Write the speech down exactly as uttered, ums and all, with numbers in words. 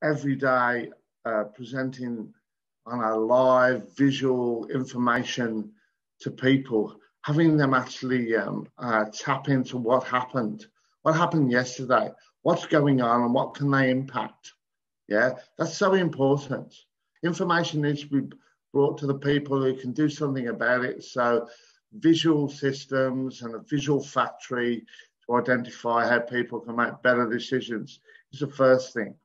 every day uh, presenting on a live visual information to people, having them actually um, uh, tap into what happened, what happened yesterday, what's going on and what can they impact. Yeah, that's so important. Information needs to be brought to the people who can do something about it. So visual systems and a visual factory to identify how people can make better decisions is the first thing.